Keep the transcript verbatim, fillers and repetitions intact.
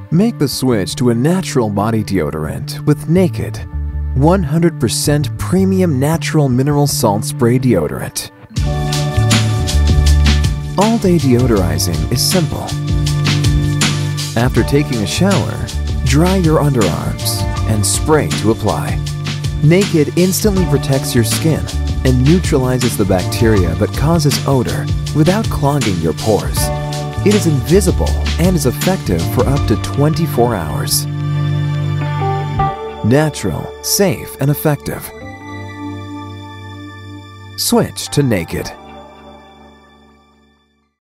Make the switch to a natural body deodorant with Naked one hundred percent Premium Natural Mineral Salt Spray Deodorant. All-day deodorizing is simple. After taking a shower, dry your underarms and spray to apply. Naked instantly protects your skin and neutralizes the bacteria that causes odor without clogging your pores. It is invisible and is effective for up to twenty-four hours. Natural, safe, and effective. Switch to Naked.